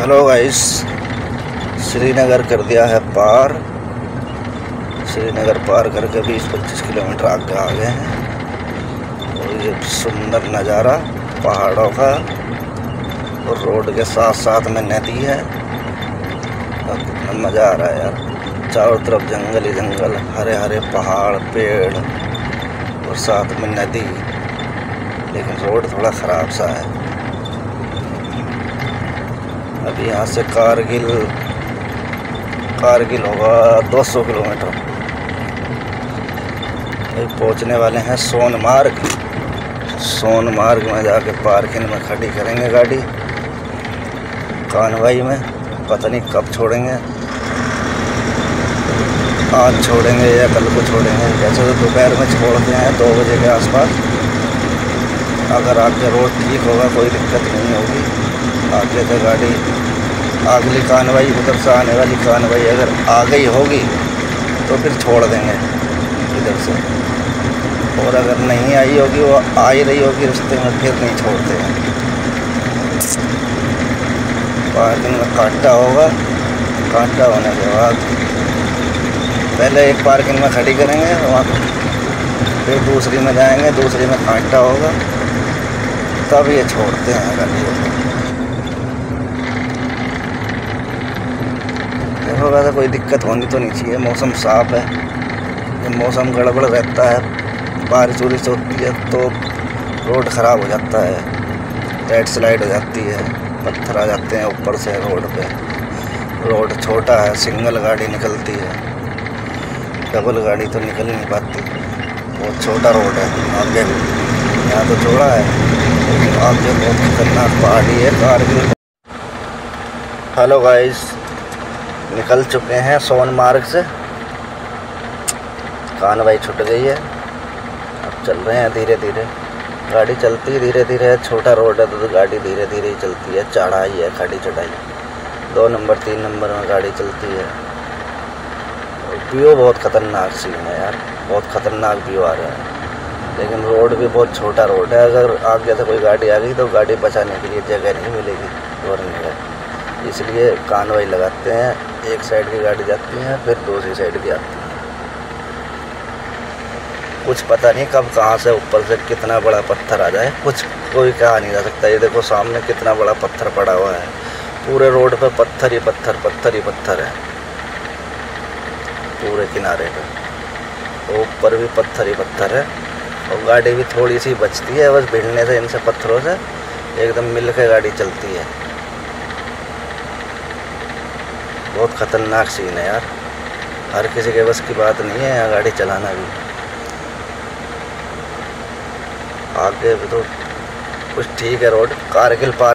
Hello guys, Srinagar कर दिया है पार। श्रीनगर पार करके 20-25 किलोमीटर आगे आ गए हैं और ये सुंदर नज़ारा पहाड़ों का और रोड के साथ साथ में नदी है और कितना मज़ा आ रहा है यार। चारों तरफ जंगल ही जंगल, हरे हरे पहाड़, पेड़ और साथ में नदी, लेकिन रोड थोड़ा ख़राब सा है। अभी यहाँ से कारगिल होगा 200 किलोमीटर। अभी पहुँचने वाले हैं सोनमार्ग। सोनमार्ग में जाके पार्किंग में खड़ी करेंगे गाड़ी कानवाई में। पता नहीं कब छोड़ेंगे, आज छोड़ेंगे या कल को छोड़ेंगे। वैसे तो दोपहर में छोड़ते हैं 2 बजे के आसपास। अगर आपके रोड ठीक होगा कोई दिक्कत नहीं होगी। आगे से गाड़ी अगली कानवाई, उधर से आने वाली कानवाई अगर आ गई होगी तो फिर छोड़ देंगे इधर से, और अगर नहीं आई होगी, वो आ ही रही होगी रास्ते में, फिर नहीं छोड़ते हैं। पार्किंग में कांटा होगा, कांटा होने के बाद पहले एक पार्किंग में खड़ी करेंगे वहाँ, फिर दूसरी में जाएंगे, दूसरी में कांटा होगा, तब ये छोड़ते हैं गाड़ियों को। देखो वैसे कोई दिक्कत होनी तो नहीं चाहिए, मौसम साफ़ है। जब मौसम गड़बड़ रहता है, बारिश वारिश होती है तो रोड ख़राब हो जाता है, लैंड स्लाइड हो जाती है, पत्थर आ जाते हैं ऊपर से रोड पे। रोड छोटा है, सिंगल गाड़ी निकलती है, डबल गाड़ी तो निकल नहीं पाती। बहुत छोटा रोड है आगे भी, यहाँ तो चौड़ा है लेकिन आगे बहुत खतरनाक पहाड़ी है कारगिल। हेलो गाइस, निकल चुके हैं सोनमार्ग से। कानवाई छूट गई है, अब चल रहे हैं धीरे धीरे। गाड़ी चलती धीरे धीरे है, छोटा रोड है तो गाड़ी धीरे धीरे ही चलती है। चढ़ाई है, खड़ी चढ़ाई, 2 नंबर 3 नंबर में गाड़ी चलती है। व्यू बहुत ख़तरनाक सीन है यार, बहुत ख़तरनाक व्यू आ रहा है, लेकिन रोड भी बहुत छोटा रोड है। अगर आगे से कोई गाड़ी आ गई तो गाड़ी बचाने के लिए जगह नहीं मिलेगी वरने का, इसलिए कानवाई लगाते हैं। एक साइड की गाड़ी जाती है, फिर दूसरी साइड की आती है। कुछ पता नहीं कब कहाँ से ऊपर से कितना बड़ा पत्थर आ जाए, कुछ कोई कहा नहीं जा सकता। ये देखो सामने कितना बड़ा पत्थर पड़ा हुआ है, पूरे रोड पे पत्थर ही पत्थर, पत्थर ही पत्थर है पूरे किनारे पे। ऊपर भी पत्थर ही पत्थर है और गाड़ी भी थोड़ी सी बचती है बस भिड़ने से, इनसे पत्थरों से एकदम मिल के गाड़ी चलती है। बहुत ख़तरनाक सीन है यार, हर किसी के बस की बात नहीं है यहाँ गाड़ी चलाना भी। आगे भी तो कुछ ठीक है रोड, कारगिल पार